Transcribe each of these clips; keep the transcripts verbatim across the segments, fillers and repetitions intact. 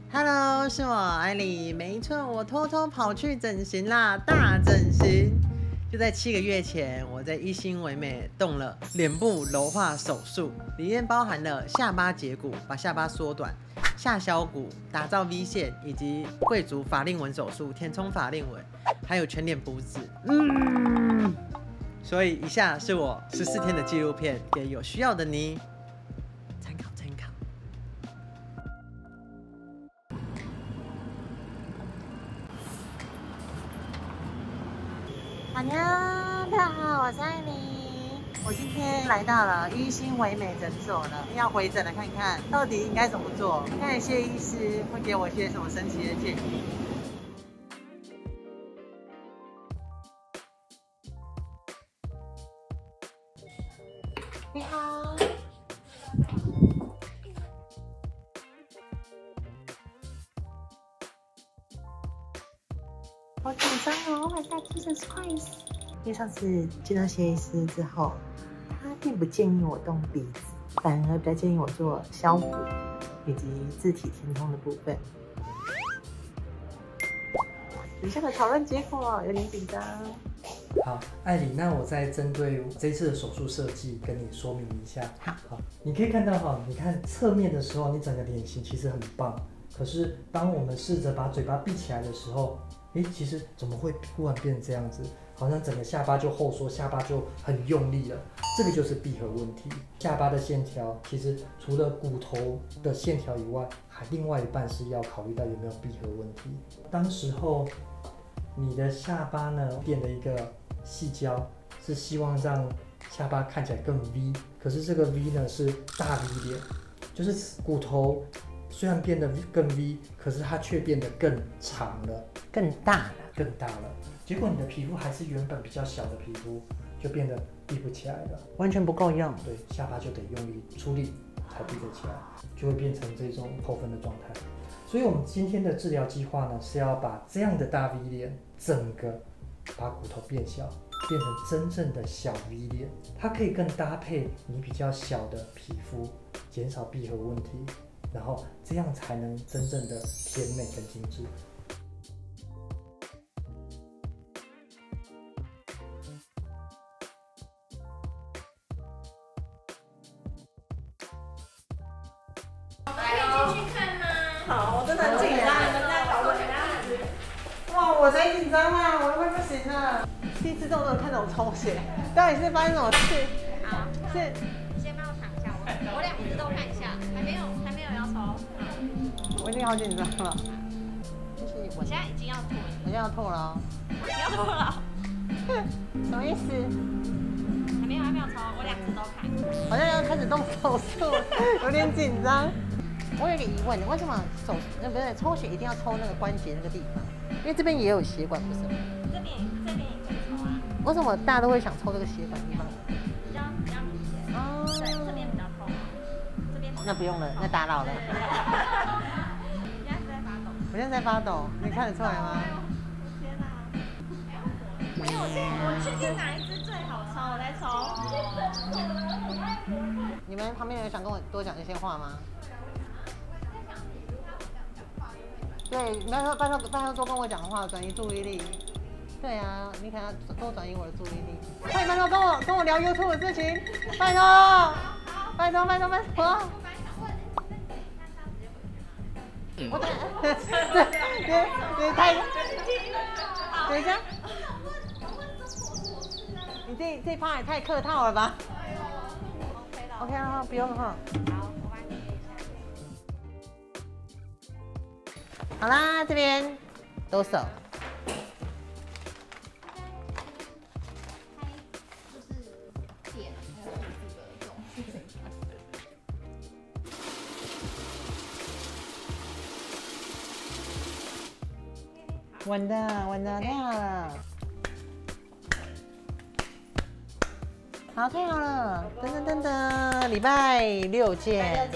Hello， 是我艾莉，没错，我偷偷跑去整形啦，大整形！就在七个月前，我在一心唯美动了脸部柔化手术，里面包含了下巴截骨，把下巴缩短；下削骨，打造 V 线，以及贵族法令纹手术，填充法令纹，还有全脸补脂。嗯，所以以下是我十四天的纪录片，给有需要的你参考参考。 好呀，大家好，我是艾妮。我今天来到了一心唯美诊所了，要回诊了，看看到底应该怎么做，看谢医师会给我一些什么神奇的建议。你好。好紧张哦 ！Oh my god, Jesus Christ！ 因为上次见到谢医师之后，他并不建议我动鼻子，反而比较建议我做削骨以及自体填充的部分。以下的讨论结果有点紧张。 好，艾莉，那我再针对这一次的手术设计跟你说明一下。 好， 好，你可以看到哈，你看侧面的时候，你整个脸型其实很棒。可是当我们试着把嘴巴闭起来的时候，诶，其实怎么会突然变成这样子？好像整个下巴就后缩，下巴就很用力了。这个就是闭合问题。下巴的线条其实除了骨头的线条以外，还另外一半是要考虑到有没有闭合问题。当时候你的下巴呢变了一个细胶，是希望让下巴看起来更 V， 可是这个 V 呢是大 V 脸，就是骨头虽然变得更 V， 可是它却变得更长了， 更大了， 更大了。结果你的皮肤还是原本比较小的皮肤，就变得闭不起来了， 完全不够用。 对，下巴就得用力出力才闭得起来，就会变成这种扣分的状态。所以我们今天的治疗计划呢，是要把这样的大 V 脸整个把骨头变小，变成真正的小 V 脸，它可以更搭配你比较小的皮肤，减少闭合问题，然后这样才能真正的甜美跟精致。 好，我真的很紧张，你们在讨论什么样子？哇，我才紧张啊，我快不行了。第一次这种人看到我抽血，到底是发生什么事？ 好， 是， 你先帮我躺一下，我我两只都看一下，还没有还没有要抽。 我已经好紧张了。 我现在已经要吐了， 我现在要吐了哦。 不要吐了， 什么意思？ 还没有还没有抽，我两只都看。 好像要开始动手术了，有点紧张。我有一个疑问，为什么手呃不是抽血一定要抽那个关节那个地方？因为这边也有血管，不是吗？ 这边这边也可以抽啊， 为什么大家都会想抽这个血管地方？ 比较比较明显。 哦， 对，这边比较痛，这边那不用了，那打扰了。 你现在是在发抖？ 我现在在发抖，你看得出来吗？ 天哪！因为我确我确定哪一只最好抽，我再抽。 你们旁边有人想跟我多讲一些话吗？对，拜托拜托拜托多跟我讲话，转移注意力。对啊，你可能要多转移我的注意力。快拜托跟我跟我聊 YouTube 的事情，拜托，拜托拜托拜托。我等，对对对，太，等一下，你这这趴也太客套了吧 ？OK 啊，不用哈。 好，我帮你接一下。 好啦，这边抖手。稳的，稳的，太好了。好，太好了！噔噔噔噔，礼拜六见。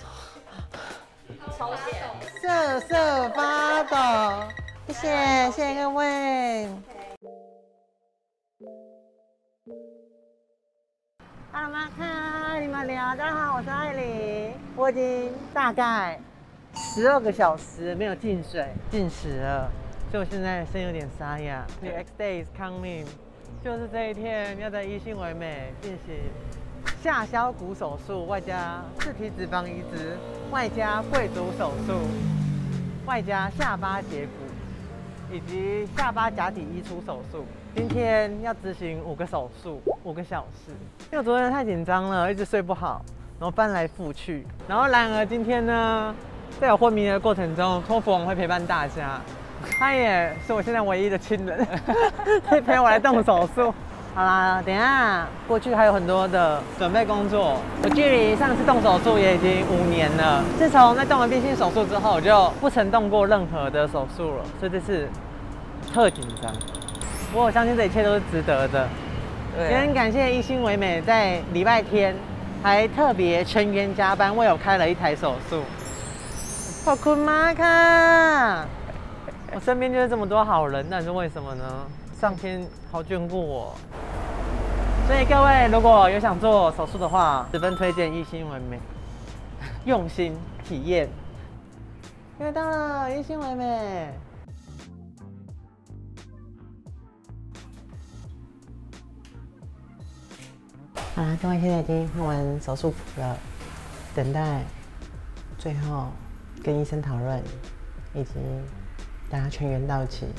抽血。 瑟瑟发抖，谢谢，谢谢各位。Hello， 妈，嗨，你们聊，大家好，我是艾琳，我已经大概十二个小时没有进水，进食了，所以我现在声音有点沙哑。The X day is coming， 就是这一天要在一心为美进行下削骨手术，外加自体脂肪移植，外加贵族手术，外加下巴截骨，以及下巴假体移除手术。今天要执行五个手术，五个小时。因为我昨天太紧张了，一直睡不好，然后翻来覆去。然后然而今天呢，在我昏迷的过程中，托福王会陪伴大家，他也是我现在唯一的亲人，可以陪我来动手术。好啦，等一下过去还有很多的准备工作。我距离上次动手术也已经五年了。自从在动完变性手术之后，我就不曾动过任何的手术了，所以这次特紧张。不过我相信这一切都是值得的。 对、啊， 也很感谢一心为美在礼拜天还特别全员加班为我开了一台手术。好困吗？看，我身边就是这么多好人，但是为什么呢？上天好眷顾我。所以各位如果有想做手术的话，十分推荐一心为美，用心体验。约到了，一心为美。好啦，各位现在已经换完手术服了，等待最后跟医生讨论，以及大家全员到齐。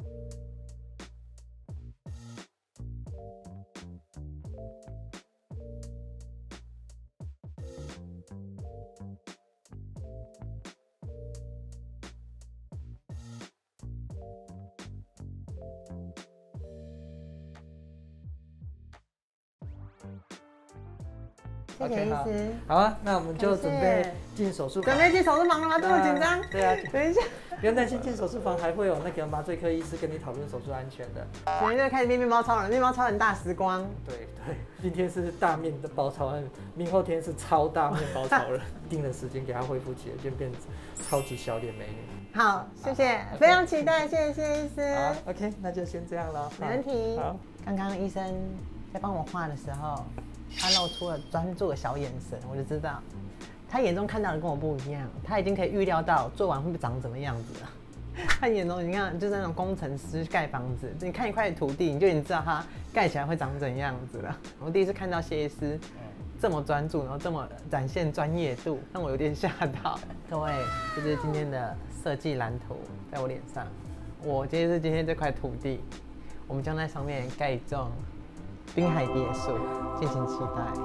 谢谢医师。 好啊，那我们就准备进手术房。 准备进手术房了吗？这么紧张？ 对啊， 等一下， 不用担心，进手术房还会有那个麻醉科医师跟你讨论手术安全的。 今天就开始面面包超人，面包超人大时光。 对对，今天是大面包超人，明后天是超大面包超人。定了时间给他恢复期了，就变超级小脸美女。 好，谢谢，非常期待，谢谢医师。 好 ，OK， 那就先这样了。 没问题。 好， 刚刚医生在帮我画的时候，他露出了专注的小眼神，我就知道他眼中看到的跟我不一样，他已经可以预料到做完会长怎么样子了。他眼中你看就是那种工程师盖房子，你看一块土地，你就已经知道它盖起来会长怎样子了。我第一次看到谢医师这么专注，然后这么展现专业度，让我有点吓到。各位，这就是今天的设计蓝图，在我脸上。我今天是今天这块土地，我们将在上面盖一栋滨海别墅，敬请期待。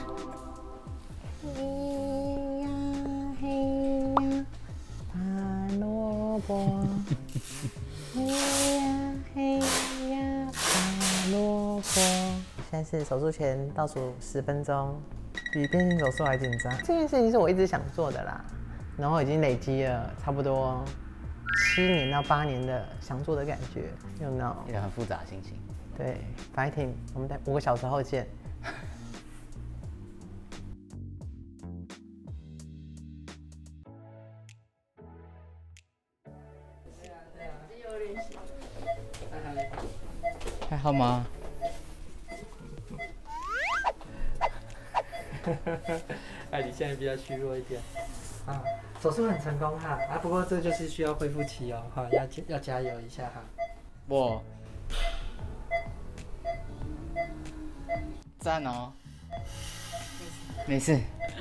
嘿呀嘿呀，拔萝卜。嘿呀嘿呀，拔萝卜。现在是手术前倒数十分钟，比变性手术还紧张。这件事情是我一直想做的啦，然后已经累积了差不多七年到八年的想做的感觉，有没有？ 也很复杂的心情。 对 ，fighting， 我们在五个小时后见。 还好吗？ 哎，你现在比较虚弱一点。啊，手术很成功哈啊，不过这就是需要恢复期哦，哈，要要加油一下哈。 我赞哦，没事，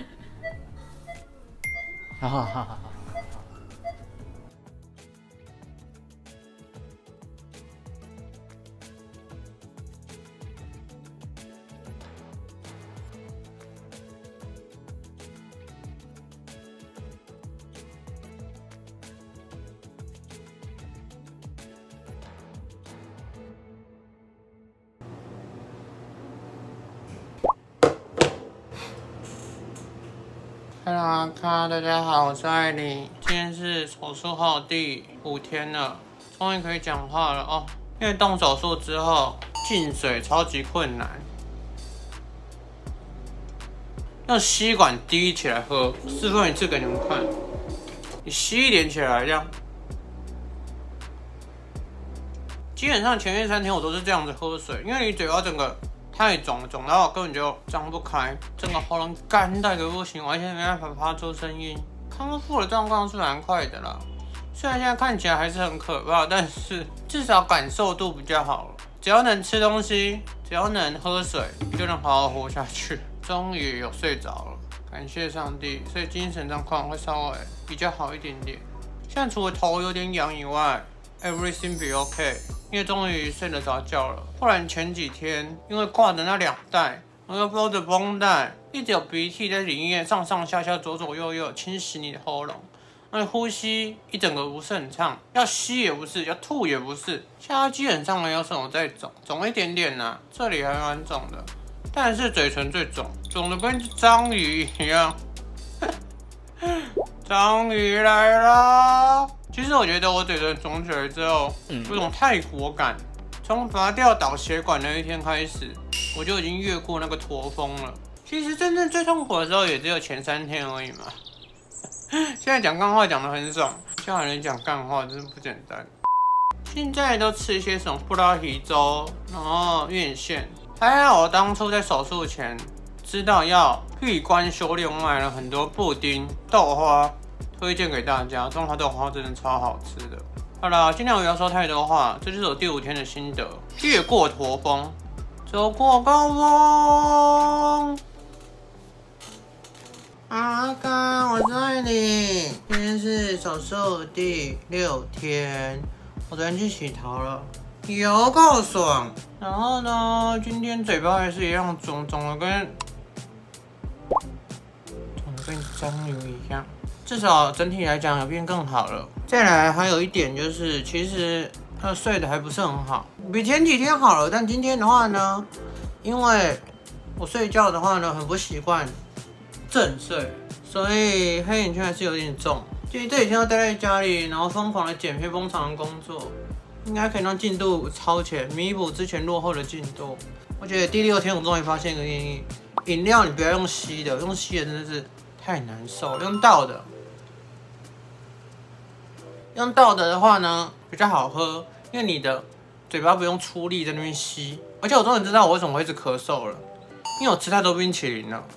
好好好好好。 Hello 阿卡，大家好，我是艾琳。今天是手术后第五天了，终于可以讲话了哦。因为动手术之后进水超级困难，用吸管滴起来喝，示范一次给你们看。你吸一点起来，这样。基本上前面三天我都是这样子喝水，因为你嘴巴整个太肿了，肿到我根本就张不开，整个喉咙干到一个不行，完全没办法发出声音。 康复的状况是蛮快的啦。虽然现在看起来还是很可怕，但是至少感受度比较好了。只要能吃东西，只要能喝水，就能好好活下去。终于有睡着了，感谢上帝，所以精神状况会稍微比较好一点点。现在除了头有点痒以外 ，everything be okay， 因为终于睡得着觉了。不然前几天因为挂的那两袋，然后包着绷带，一直有鼻涕在里面上上下下、左左右右侵蚀你的喉咙。那呼吸一整个不是很畅，要吸也不是，要吐也不是。现在基本上没有什么在肿，肿一点点呐、啊，这里还蛮肿的，但是嘴唇最肿，肿的跟章鱼一样。章鱼来啦！其实我觉得我嘴唇肿起来之后，有种泰国感。从拔掉导血管那一天开始，我就已经越过那个驼峰了。其实真正最痛苦的时候，也只有前三天而已嘛。现在讲干话讲得很爽，叫人讲干话真是不简单。现在都吃一些什么布拉提粥，然后院线。还好我当初在手术前知道要闭关修炼，买了很多布丁、豆花，推荐给大家。中华豆花真的超好吃的。好啦，尽量不要说太多话，这就是我第五天的心得。越过驼峰，走过高峰。阿刚，我爱你。今天是手术第六天，我昨天去洗头了，有够爽。然后呢，今天嘴巴还是一样肿，肿的跟肿的跟章鱼一样。至少整体来讲有变更好了。再来还有一点就是，其实他睡得还不是很好，比前几天好了。但今天的话呢，因为我睡觉的话呢很不习惯正睡，所以黑眼圈还是有点重。其实这几天要待在家里，然后疯狂的减肥、疯狂的工作，应该可以让进度超前，弥补之前落后的进度。我觉得第六天我终于发现一个原因：饮料你不要用吸的，用吸的真的是太难受，用倒的。用倒的的话呢，比较好喝，因为你的嘴巴不用出力在那边吸。而且我终于知道我为什么会一直咳嗽了，因为我吃太多冰淇淋了。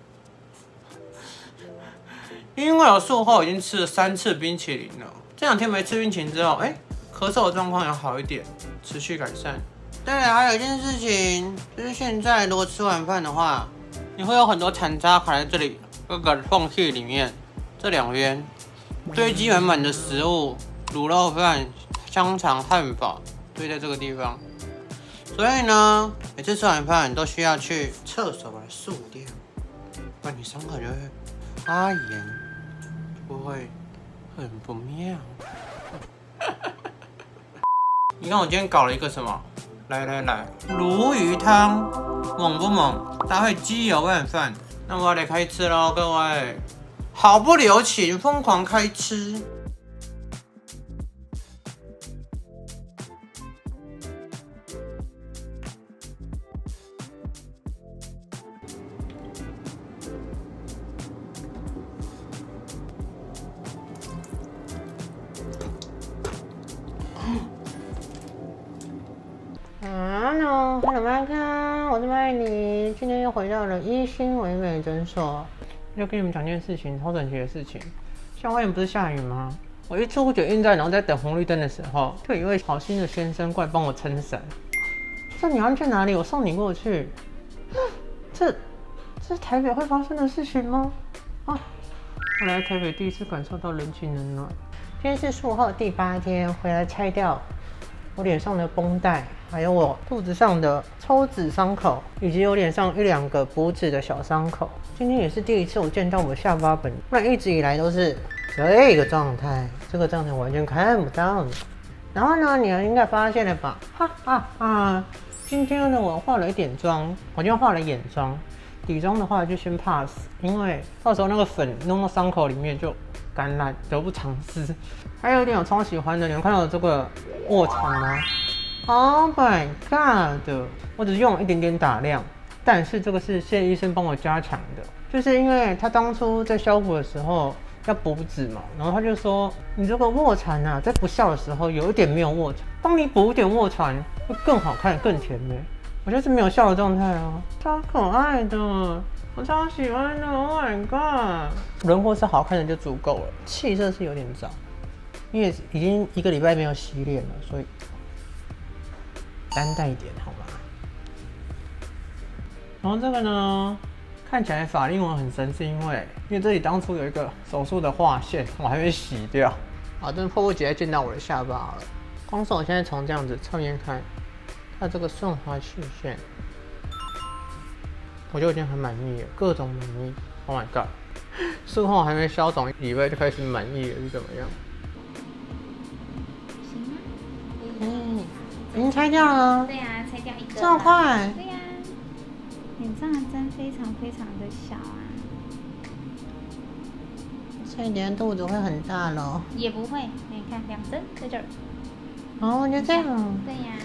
因为我术后已经吃了三次冰淇淋了，这两天没吃冰淇淋之后，哎、欸，咳嗽的状况有好一点，持续改善。再来还有一件事情，就是现在如果吃完饭的话，你会有很多残渣卡在这里各个缝隙里面，这两边。堆积满满的食物，卤肉饭、香肠、汉堡堆在这个地方，所以呢，每次吃完饭都需要去厕所把它漱掉，不然你伤口就会发炎，就会很不妙。你看我今天搞了一个什么？来来来，鲈鱼汤，猛不猛？搭配鸡油拌饭，那我要来开吃喽，各位。毫不留情，疯狂开吃。 Hello， Hello， 麦克，我是麦妮，今天又回到了一心唯美诊所。要跟你们讲件事情，超神奇的事情。像外面不是下雨吗？我一出捷运站，然后在等红绿灯的时候，就有一位好心的先生过来帮我撑伞。说你要去哪里？我送你过去。这，这是台北会发生的事情吗？啊！我来台北第一次感受到人情冷暖。今天是术后第八天，回来拆掉我脸上的绷带，还有我肚子上的抽脂伤口，以及我脸上一两个补脂的小伤口。今天也是第一次我见到我下巴本，不然一直以来都是这个状态，这个状态完全看不到你。然后呢，你们应该发现了吧？哈哈哈！今天呢，我化了一点妆，我就画了眼妆，底妆的话就先 pass， 因为到时候那个粉弄到伤口里面就感染，得不偿失。还有一点我超喜欢的，你们看到这个卧蚕吗 ？Oh my god！ 我只是用了一点点打亮。但是这个是谢医生帮我加强的，就是因为他当初在削骨的时候要补脂嘛，然后他就说你这个卧蚕啊，在不笑的时候有一点没有卧蚕，帮你补一点卧蚕会更好看、更甜美。我就是没有笑的状态啊，超可爱的。 我超喜欢的 ，Oh my god！ 轮廓是好看的就足够了，气色是有点糟，因为已经一个礼拜没有洗脸了，所以担待一点好吗？然后这个呢，看起来法令纹很深，是因为因为这里当初有一个手术的划线，我还没洗掉。好，真迫不及待见到我的下巴了。光是我现在从这样子侧面看，它这个顺滑曲线。我就已经很满意了，各种满意。Oh my god！ 术后还没消肿，以为就开始满意了，是怎么样？ 行吗？ 嗯，已经拆掉了。 对呀、啊，拆掉一个。 这么快？ 对呀、啊，脸上的针非常非常的小啊。 所以你的肚子会很大咯？ 也不会，你看两针在这儿。 哦，就这样。 对呀、啊。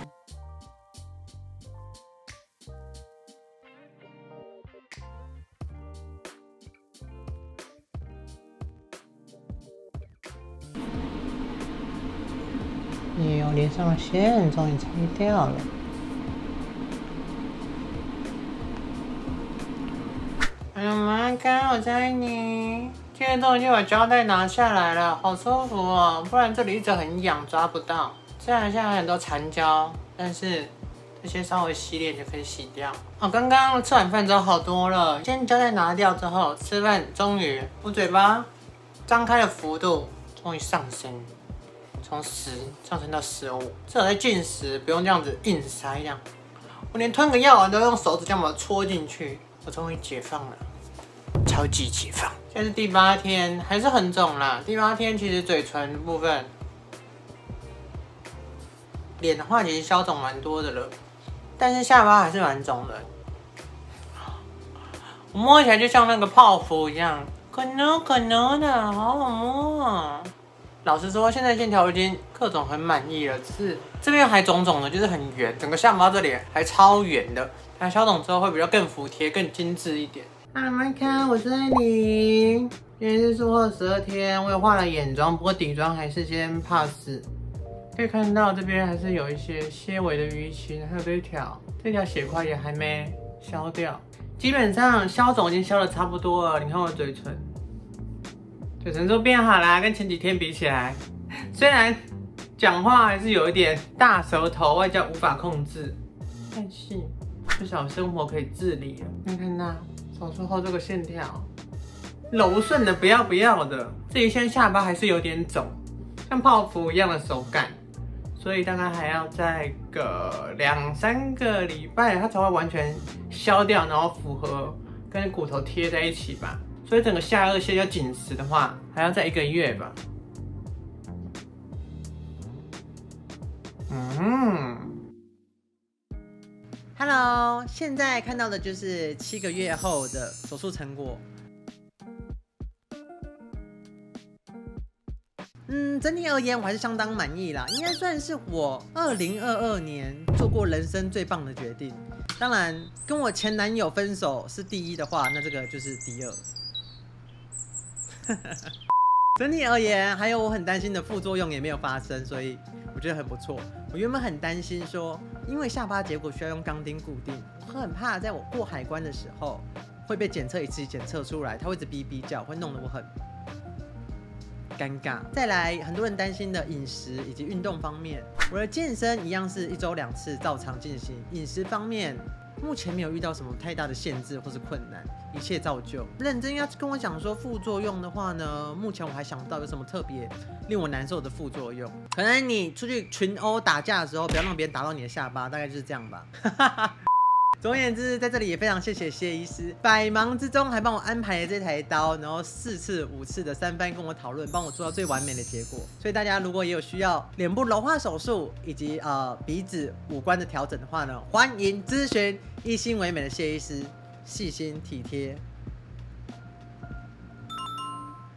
哎呦，脸上的线终于拆掉了。哎呀妈，干，我在你。今天终于把胶带拿下来了，好舒服哦，不然这里一直很痒，抓不到。虽然现在很多残胶，但是这些稍微洗脸就可以洗掉。哦，刚刚吃完饭之后好多了，先胶带拿掉之后，吃饭终于我嘴巴张开的幅度终于上升。从十上升到十五，至少在进食不用这样子硬塞这样。我连吞个药丸都用手指这样把它戳进去，我终于解放了，超级解放。现在是第八天，还是很肿啦。第八天其实嘴唇部分，脸的话其实消肿蛮多的了，但是下巴还是蛮肿的。我摸起来就像那个泡芙一样，可浓可浓的，好好摸啊。老实说，现在线条已经各种很满意了，只是这边还肿肿的，就是很圆，整个下巴这里还超圆的。它消肿之后会比较更服帖、更精致一点。慢慢看，我是爱你。今天是术后十二天，我有画了眼妆，不过底妆还是先 pass。可以看到这边还是有一些些微的淤青，还有这一条，这条血块也还没消掉。基本上消肿已经消的差不多了，你看我的嘴唇。嘴唇都变好啦，跟前几天比起来，虽然讲话还是有一点大舌头，外加无法控制，但是至少生活可以自理了。看看那手术后这个线条，柔顺的不要不要的，这一线下巴还是有点肿，像泡芙一样的手感，所以大概还要再个两三个礼拜，它才会完全消掉，然后符合跟骨头贴在一起吧。所以整个下颚线要紧实的话，还要再一个月吧。嗯 ，Hello， 现在看到的就是七个月后的手术成果。嗯，整体而言我还是相当满意啦，应该算是我二零二二年做过人生最棒的决定。当然，跟我前男友分手是第一的话，那这个就是第二。整体而言，还有我很担心的副作用也没有发生，所以我觉得很不错。我原本很担心说，因为下巴结果需要用钢钉固定，我很怕在我过海关的时候会被检测一次检测出来，它会一直哔哔叫，会弄得我很尴尬。再来，很多人担心的饮食以及运动方面，我的健身一样是一周两次照常进行。饮食方面，目前没有遇到什么太大的限制或是困难，一切照旧。认真要跟我讲说副作用的话呢，目前我还想不到有什么特别令我难受的副作用。可能你出去群殴打架的时候，不要让别人打到你的下巴，大概就是这样吧。总而言之，在这里也非常谢谢谢医师，百忙之中还帮我安排了这台刀，然后四次五次的三番跟我讨论，帮我做到最完美的结果。所以大家如果也有需要脸部柔化手术以及呃鼻子五官的调整的话呢，欢迎咨询一心为美的谢医师，细心体贴。